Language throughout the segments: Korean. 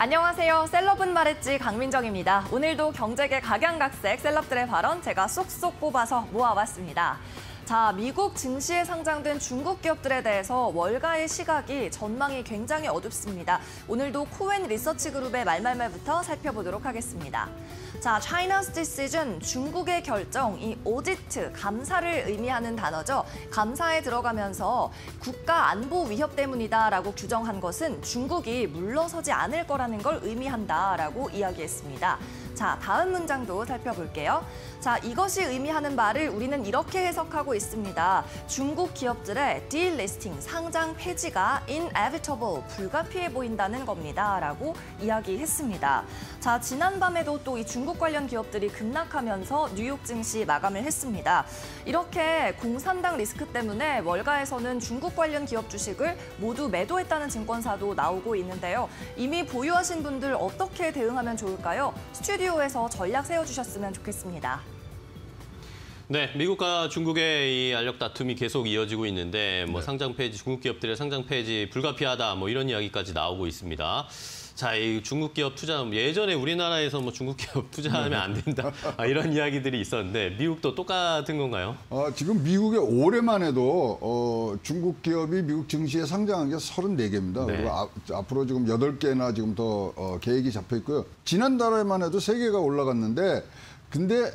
안녕하세요. 셀럽은 말했지 강민정입니다. 오늘도 경제계 각양각색 셀럽들의 발언 제가 쏙쏙 뽑아서 모아봤습니다. 자, 미국 증시에 상장된 중국 기업들에 대해서 월가의 시각이 전망이 굉장히 어둡습니다. 오늘도 코엔 리서치 그룹의 말말말부터 살펴보도록 하겠습니다. 자, China's decision, 중국의 결정, 이 오디트, 감사를 의미하는 단어죠. 감사에 들어가면서 국가 안보 위협 때문이다라고 규정한 것은 중국이 물러서지 않을 거라는 걸 의미한다라고 이야기했습니다. 자, 다음 문장도 살펴볼게요. 자, 이것이 의미하는 말을 우리는 이렇게 해석하고 있습니다. 중국 기업들의 delisting, 상장 폐지가 inevitable, 불가피해 보인다는 겁니다. 라고 이야기했습니다. 자, 지난밤에도 또 이 중국 관련 기업들이 급락하면서 뉴욕 증시 마감을 했습니다. 이렇게 공산당 리스크 때문에 월가에서는 중국 관련 기업 주식을 모두 매도했다는 증권사도 나오고 있는데요. 이미 보유하신 분들 어떻게 대응하면 좋을까요? 스튜디오에서 전략 세워주셨으면 좋겠습니다. 네, 미국과 중국의 이 알력 다툼이 계속 이어지고 있는데 상장 폐지, 중국 기업들의 상장 폐지 불가피하다 이런 이야기까지 나오고 있습니다. 자, 이 중국 기업 투자, 예전에 우리나라에서 중국 기업 투자하면 안 된다 이런 이야기들이 있었는데 미국도 똑같은 건가요? 지금 미국에 올해만 해도 중국 기업이 미국 증시에 상장한 게 34개입니다. 네. 그리고 앞으로 지금 8개나 지금 더 계획이 잡혀 있고요. 지난달에만 해도 3개가 올라갔는데 근데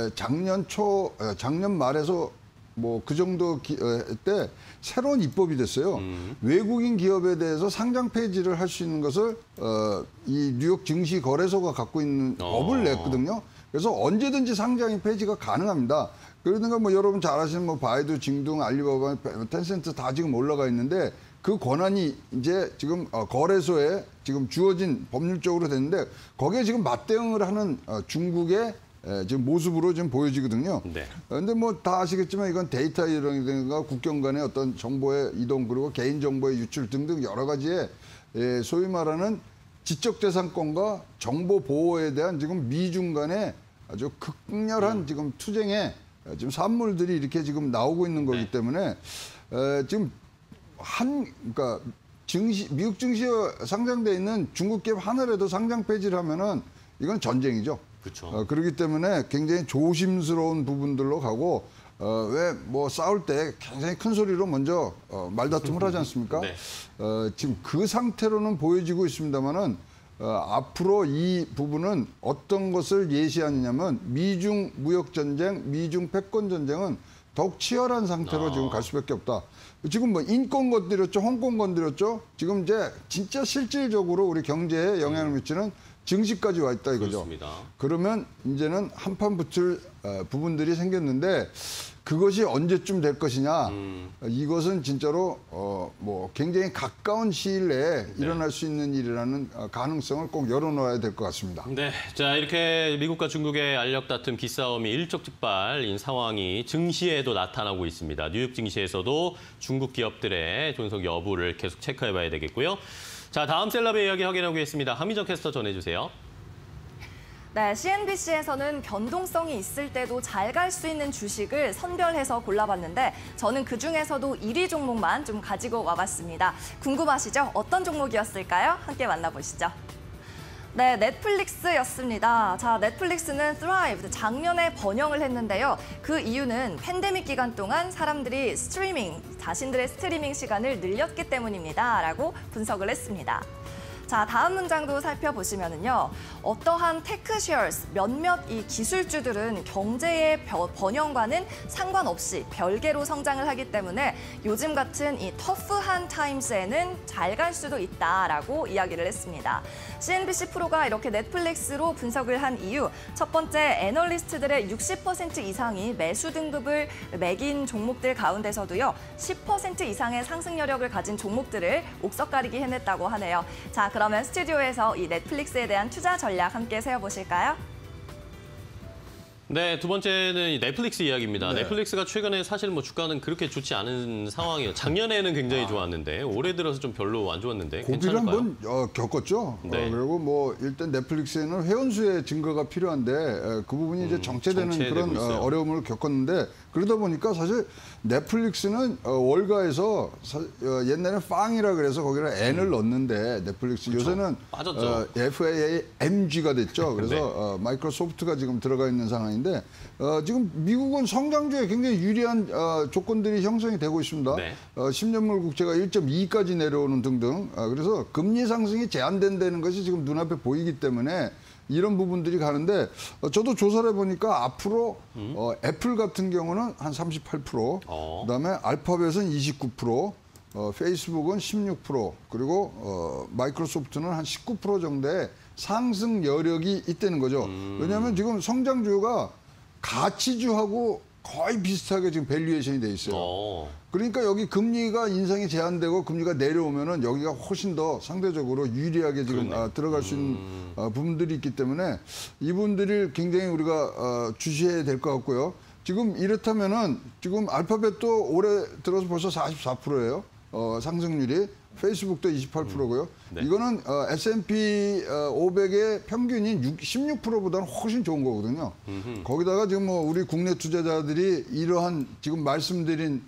작년 말에서 그 정도 때 새로운 입법이 됐어요. 외국인 기업에 대해서 상장 폐지를 할 수 있는 것을 이 뉴욕 증시 거래소가 갖고 있는 법을 냈거든요. 그래서 언제든지 상장이 폐지가 가능합니다. 그러니까 여러분 잘 아시는 바이두, 징둥, 알리바바, 텐센트 다 지금 올라가 있는데 그 권한이 이제 지금 거래소에 지금 주어진 법률적으로 됐는데 거기에 지금 맞대응을 하는 중국의 지금 모습으로 지금 보여지거든요. 네. 근데 다 아시겠지만 이건 데이터 이동이라든가 국경 간의 어떤 정보의 이동 그리고 개인 정보의 유출 등등 여러 가지의 소위 말하는 지적재산권과 정보 보호에 대한 지금 미중 간의 아주 극렬한 지금 투쟁에 지금 산물들이 이렇게 지금 나오고 있는 거기 때문에 지금 그러니까 미국 증시에 상장돼 있는 중국 기업 하나라도 상장 폐지를 하면은 이건 전쟁이죠. 그렇죠. 그렇기 때문에 굉장히 조심스러운 부분들로 가고 왜 싸울 때 굉장히 큰 소리로 먼저 말다툼을 하지 않습니까? 네. 지금 그 상태로는 보여지고 있습니다만은 앞으로 이 부분은 어떤 것을 예시하느냐면 미중 무역 전쟁, 미중 패권 전쟁은 더욱 치열한 상태로 지금 갈 수밖에 없다. 지금 인권 건드렸죠, 홍콩 건드렸죠. 지금 이제 진짜 실질적으로 우리 경제에 영향을 미치는 증시까지 와 있다 이거죠. 그렇습니다. 그러면 이제는 한판 붙을 부분들이 생겼는데 그것이 언제쯤 될 것이냐. 이것은 진짜로 굉장히 가까운 시일 내에 일어날 수 있는 일이라는 가능성을 꼭 열어놓아야 될 것 같습니다. 네, 자 이렇게 미국과 중국의 알력 다툼 기싸움이 일촉즉발인 상황이 증시에도 나타나고 있습니다. 뉴욕 증시에서도 중국 기업들의 존속 여부를 계속 체크해봐야 되겠고요. 자, 다음 셀럽의 이야기 확인하겠습니다. 한미정 캐스터 전해주세요. 네, CNBC에서는 변동성이 있을 때도 잘 갈 수 있는 주식을 선별해서 골라봤는데 저는 그중에서도 1위 종목만 좀 가지고 와봤습니다. 궁금하시죠? 어떤 종목이었을까요? 함께 만나보시죠. 네, 넷플릭스였습니다. 자, 넷플릭스는 Thrive, 작년에 번영을 했는데요. 그 이유는 팬데믹 기간 동안 사람들이 자신들의 스트리밍 시간을 늘렸기 때문입니다. 라고 분석을 했습니다. 자, 다음 문장도 살펴보시면은요. 어떠한 테크 쉐어스, 몇몇 이 기술주들은 경제의 번영과는 상관없이 별개로 성장을 하기 때문에 요즘 같은 이 터프한 타임스에는 잘 갈 수도 있다라고 이야기를 했습니다. CNBC 프로가 이렇게 넷플릭스로 분석을 한 이유, 첫 번째, 애널리스트들의 60% 이상이 매수 등급을 매긴 종목들 가운데서도요. 10% 이상의 상승 여력을 가진 종목들을 옥석가리기 해냈다고 하네요. 자, 그러면 스튜디오에서 이 넷플릭스에 대한 투자 전략 함께 세워보실까요? 네, 두 번째는 이 넷플릭스 이야기입니다. 네. 넷플릭스가 최근에 사실 뭐 주가는 그렇게 좋지 않은 상황이에요. 작년에는 굉장히 좋았는데 올해 들어서 좀 별로 안 좋았는데 고비를 괜찮을까요? 한번 겪었죠. 네. 그리고 뭐 일단 넷플릭스에는 회원수의 증가가 필요한데 그 부분이 이제 정체되는 정체되고 그런 있어요. 어려움을 겪었는데 그러다 보니까 사실 넷플릭스는 월가에서 옛날에 빵이라 그래서 거기다 N을 넣었는데 넷플릭스 요새는 빠졌죠. FAMG가 됐죠. 그래서 네. 마이크로소프트가 지금 들어가 있는 상황인데 지금 미국은 성장주에 굉장히 유리한 조건들이 형성이 되고 있습니다. 네. 10년물 국채가 1.2까지 내려오는 등등. 그래서 금리 상승이 제한된다는 것이 지금 눈앞에 보이기 때문에 이런 부분들이 가는데 저도 조사를 해보니까 앞으로 애플 같은 경우는 한 38%, 그다음에 알파벳은 29%, 페이스북은 16%, 그리고 마이크로소프트는 한 19% 정도의 상승 여력이 있다는 거죠. 왜냐하면 지금 성장주가 가치주하고 거의 비슷하게 지금 밸류에이션이 돼 있어요. 그러니까 여기 금리가 인상이 제한되고 금리가 내려오면은 여기가 훨씬 더 상대적으로 유리하게 지금 들어갈 수 있는 부분들이 있기 때문에 이분들을 굉장히 우리가 주시해야 될 것 같고요. 지금 이렇다면은 지금 알파벳도 올해 들어서 벌써 44%예요. 상승률이. 페이스북도 28%고요. 네. 이거는 S&P 500의 평균인 16%보다는 훨씬 좋은 거거든요. 거기다가 지금 뭐 우리 국내 투자자들이 이러한 지금 말씀드린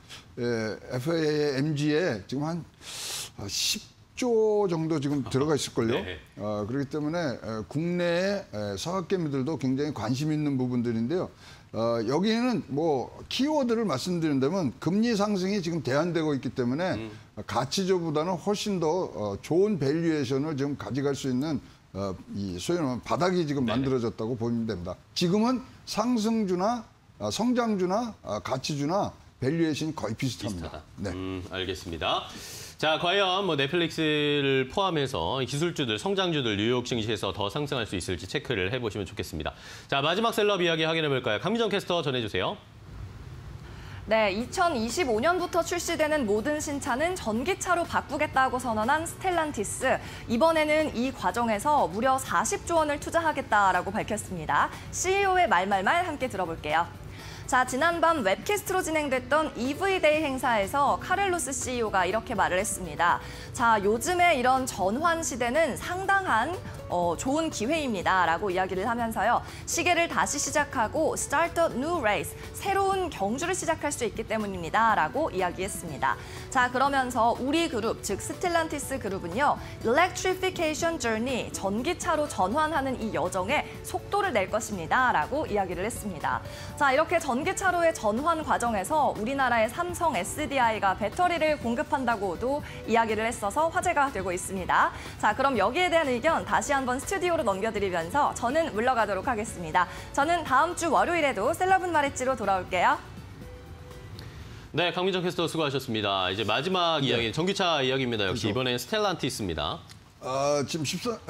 FAMG에 지금 한 10조 정도 지금 들어가 있을걸요. 네. 그렇기 때문에 국내의 서학개미들도 굉장히 관심 있는 부분들인데요. 여기에는 뭐 키워드를 말씀드린다면 금리 상승이 지금 대한되고 있기 때문에 가치주보다는 훨씬 더 좋은 밸류에이션을 지금 가져갈 수 있는 이 소위 말하면 바닥이 지금 만들어졌다고 보면 됩니다. 지금은 상승주나 성장주나 가치주나 밸류에이션이 거의 비슷합니다. 네. 알겠습니다. 자, 과연 뭐 넷플릭스를 포함해서 기술주들, 성장주들 뉴욕 증시에서 더 상승할 수 있을지 체크를 해보시면 좋겠습니다. 자, 마지막 셀럽 이야기 확인해볼까요? 강민정 캐스터 전해주세요. 네, 2025년부터 출시되는 모든 신차는 전기차로 바꾸겠다고 선언한 스텔란티스. 이번에는 이 과정에서 무려 40조 원을 투자하겠다라고 밝혔습니다. CEO의 말말말 함께 들어볼게요. 자, 지난밤 웹캐스트로 진행됐던 EV데이 행사에서 카를로스 CEO가 이렇게 말을 했습니다. 자, 요즘에 이런 전환 시대는 상당한 좋은 기회입니다라고 이야기를 하면서요. 시계를 다시 시작하고 start a new race, 새로운 경주를 시작할 수 있기 때문입니다라고 이야기했습니다. 자, 그러면서 우리 그룹, 즉 스텔란티스 그룹은요. electrification journey, 전기차로 전환하는 이 여정에 속도를 낼 것입니다라고 이야기를 했습니다. 자, 이렇게 전기차로의 전환 과정에서 우리나라의 삼성 SDI가 배터리를 공급한다고도 이야기를 했어서 화제가 되고 있습니다. 자, 그럼 여기에 대한 의견 다시 한번 스튜디오로 넘겨드리면서 저는 물러가도록 하겠습니다. 저는 다음 주 월요일에도 셀럽은 말했지로 돌아올게요. 네, 강민정 캐스터 수고하셨습니다. 이제 마지막 이야기, 전기차 이야기입니다. 역시 이번엔 스텔란티스입니다. 지금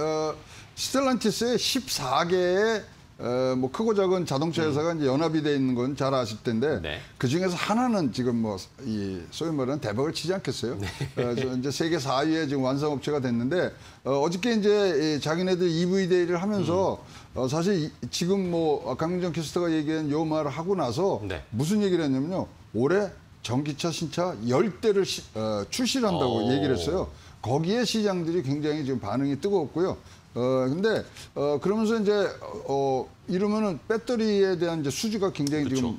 스텔란티스의 14개의 뭐 크고 작은 자동차 회사가 이제 연합이 돼 있는 건 잘 아실 텐데 네. 그 중에서 하나는 지금 뭐 이 소위 말하는 대박을 치지 않겠어요. 이제 세계 4위의 지금 완성업체가 됐는데 어저께 이제 자기네들 EV 데이를 하면서 사실 지금 뭐 강민정 캐스터가 얘기한 요 말을 하고 나서 무슨 얘기를 했냐면요. 올해 전기차 신차 10대를 출시를 한다고 얘기를 했어요. 거기에 시장들이 굉장히 지금 반응이 뜨거웠고요. 근데 그러면서 이제 이러면은 배터리에 대한 이제 수주가 굉장히 지금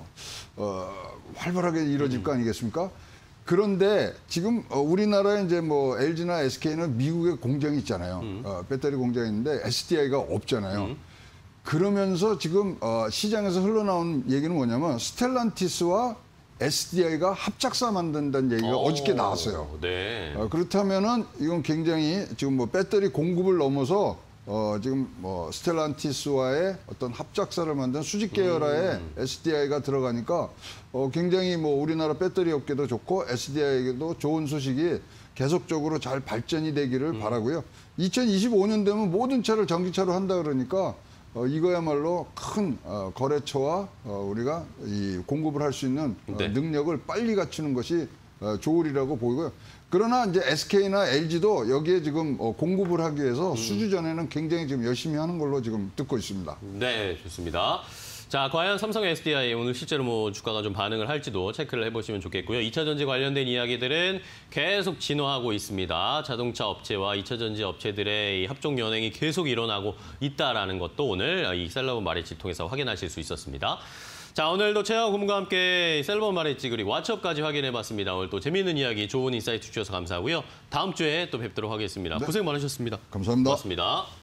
활발하게 이루어질 거 아니겠습니까? 그런데 지금 우리나라에 이제 뭐 LG나 SK는 미국에 공장이 있잖아요. 배터리 공장이 있는데 SDI가 없잖아요. 그러면서 지금 시장에서 흘러나온 얘기는 뭐냐면 스텔란티스와 SDI가 합작사 만든다는 얘기가 어저께 나왔어요. 네. 그렇다면은 이건 굉장히 지금 뭐 배터리 공급을 넘어서 지금 뭐 스텔란티스와의 어떤 합작사를 만든 수직 계열화에 SDI가 들어가니까 굉장히 뭐 우리나라 배터리 업계도 좋고 SDI에게도 좋은 소식이 계속적으로 잘 발전이 되기를 바라고요. 2025년 되면 모든 차를 전기차로 한다 그러니까 이거야말로 큰 거래처와 우리가 이 공급을 할 수 있는 능력을 빨리 갖추는 것이 좋으리라고 보이고요. 그러나 이제 SK나 LG도 여기에 지금 공급을 하기 위해서 수주 전에는 굉장히 지금 열심히 하는 걸로 지금 듣고 있습니다. 네, 좋습니다. 자, 과연 삼성 SDI 오늘 실제로 뭐 주가가 좀 반응을 할지도 체크를 해보시면 좋겠고요. 2차 전지 관련된 이야기들은 계속 진화하고 있습니다. 자동차 업체와 2차 전지 업체들의 이 합종 연행이 계속 일어나고 있다라는 것도 오늘 이 셀러본 마레치 통해서 확인하실 수 있었습니다. 자, 오늘도 최하우 고문과 함께 셀러본 마레치 그리고 왓츠업까지 확인해봤습니다. 오늘 또 재미있는 이야기, 좋은 인사이트 주셔서 감사하고요. 다음 주에 또 뵙도록 하겠습니다. 네. 고생 많으셨습니다. 감사합니다. 고맙습니다.